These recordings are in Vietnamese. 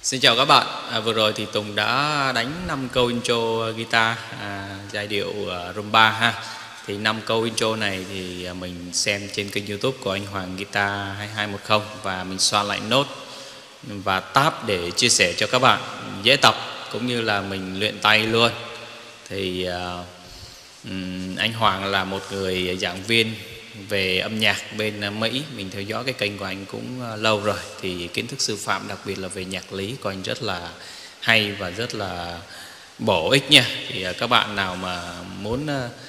Xin chào các bạn. Vừa rồi thì Tùng đã đánh 5 câu intro guitar giai điệu rumba ha. Thì 5 câu intro này thì mình xem trên kênh YouTube của anh Hoàng Guitar 2210 và mình soạn lại nốt và tab để chia sẻ cho các bạn dễ tập cũng như là mình luyện tay luôn. Thì anh Hoàng là một người giảng viên về âm nhạc bên Mỹ, mình theo dõi cái kênh của anh cũng lâu rồi, thì kiến thức sư phạm đặc biệt là về nhạc lý của anh rất là hay và rất là bổ ích nha. Thì các bạn nào mà muốn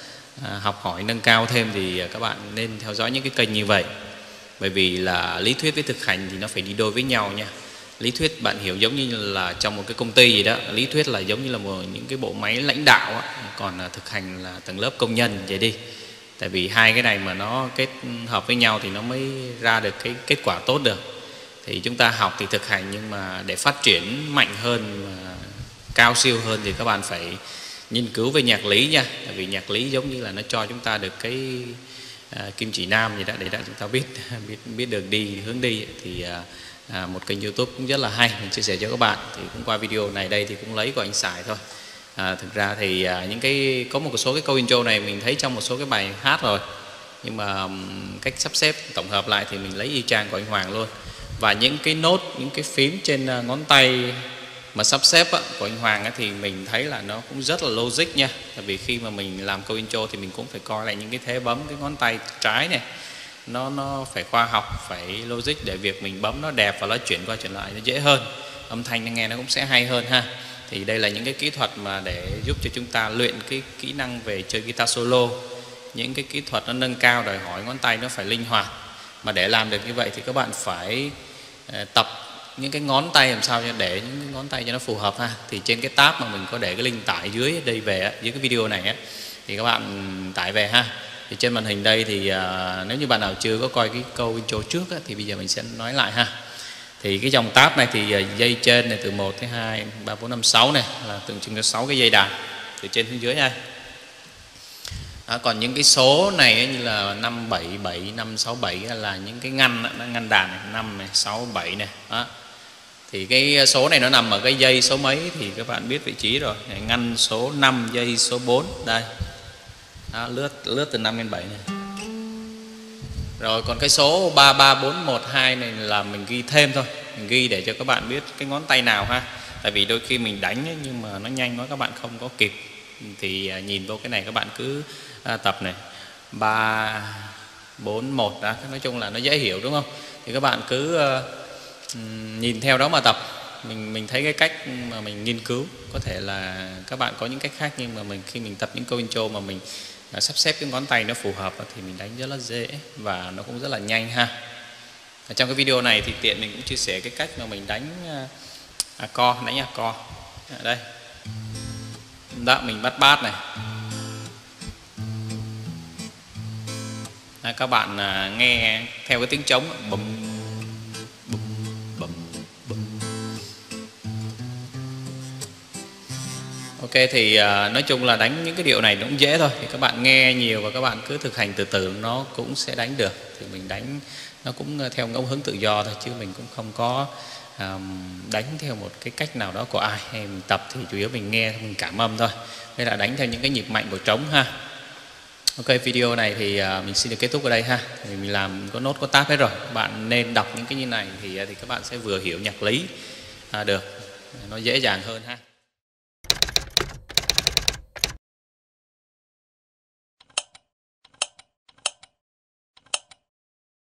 học hỏi nâng cao thêm thì các bạn nên theo dõi những cái kênh như vậy, bởi vì là lý thuyết với thực hành thì nó phải đi đôi với nhau nha. Lý thuyết bạn hiểu giống như là trong một cái công ty gì đó, lý thuyết là giống như là những cái bộ máy lãnh đạo á, còn thực hành là tầng lớp công nhân vậy đi. Tại vì hai cái này mà nó kết hợp với nhau thì nó mới ra được cái kết quả tốt được. Thì chúng ta học thì thực hành, nhưng mà để phát triển mạnh hơn mà cao siêu hơn thì các bạn phải nghiên cứu về nhạc lý nha. Tại vì nhạc lý giống như là nó cho chúng ta được cái kim chỉ nam gì đó để chúng ta biết đường đi, hướng đi. Thì một kênh YouTube cũng rất là hay, mình chia sẻ cho các bạn. Thì cũng qua video này đây thì cũng lấy của anh xài thôi. Thực ra thì có một số cái câu intro này mình thấy trong một số cái bài hát rồi, nhưng mà cách sắp xếp tổng hợp lại thì mình lấy y chang của anh Hoàng luôn. Và những cái nốt, những cái phím trên ngón tay mà sắp xếp của anh Hoàng thì mình thấy là nó cũng rất là logic nha. Tại vì khi mà mình làm câu intro thì mình cũng phải coi lại những cái thế bấm cái ngón tay trái này, nó phải khoa học, phải logic để việc mình bấm nó đẹp và nó chuyển qua chuyển lại nó dễ hơn, âm thanh nó nghe nó cũng sẽ hay hơn ha. Thì đây là những cái kỹ thuật mà để giúp cho chúng ta luyện cái kỹ năng về chơi guitar solo. Những cái kỹ thuật nó nâng cao, đòi hỏi ngón tay nó phải linh hoạt. Mà để làm được như vậy thì các bạn phải tập những cái ngón tay làm sao để những cái ngón tay cho nó phù hợp ha. Thì trên cái tab mà mình có để cái link tải dưới đây về dưới cái video này thì các bạn tải về ha. Thì trên màn hình đây thì nếu như bạn nào chưa có coi cái câu intro trước thì bây giờ mình sẽ nói lại ha. Thì cái dòng tab này thì dây trên này từ 1 tới 2, 3, 4, 5, 6 này là tượng trưng cho 6 cái dây đàn từ trên xuống dưới nha. Còn những cái số này như là 5, 7, 7, 5, 6, 7 là những cái ngăn đàn này, 5 này, 6, 7 này. Thì cái số này nó nằm ở cái dây số mấy thì các bạn biết vị trí rồi. Ngăn số 5, dây số 4 đây. Lướt từ 5 đến 7 này. Rồi còn cái số 3, 3, 4, 1, 2 này là mình ghi thêm thôi. Mình ghi để cho các bạn biết cái ngón tay nào ha. Tại vì đôi khi mình đánh nhưng mà nó nhanh quá các bạn không có kịp. Thì nhìn vô cái này các bạn cứ tập này 3, 4, 1 đó. Nói chung là nó dễ hiểu đúng không? Thì các bạn cứ nhìn theo đó mà tập. Mình thấy cái cách mà mình nghiên cứu, có thể là các bạn có những cách khác, nhưng mà khi mình tập những câu intro mà mình sắp xếp cái ngón tay nó phù hợp thì mình đánh rất là dễ và nó cũng rất là nhanh ha. Trong cái video này thì tiện mình cũng chia sẻ cái cách mà mình đánh đánh accord. Đây. Đó, mình bắt bass này. Các bạn nghe theo cái tiếng trống bùm bùm bùm bùm. Ok, thì nói chung là đánh những cái điệu này nó cũng dễ thôi. Thì các bạn nghe nhiều và các bạn cứ thực hành từ từ nó cũng sẽ đánh được. Thì mình đánh nó cũng theo ngẫu hứng tự do thôi, chứ mình cũng không có đánh theo một cái cách nào đó của ai. Hay mình tập thì chủ yếu mình nghe, mình cảm âm thôi. Đây là đánh theo những cái nhịp mạnh của trống ha. Ok, video này thì mình xin được kết thúc ở đây ha. Mình làm có nốt có tab hết rồi. Bạn nên đọc những cái như này thì các bạn sẽ vừa hiểu nhạc lý được, nó dễ dàng hơn ha.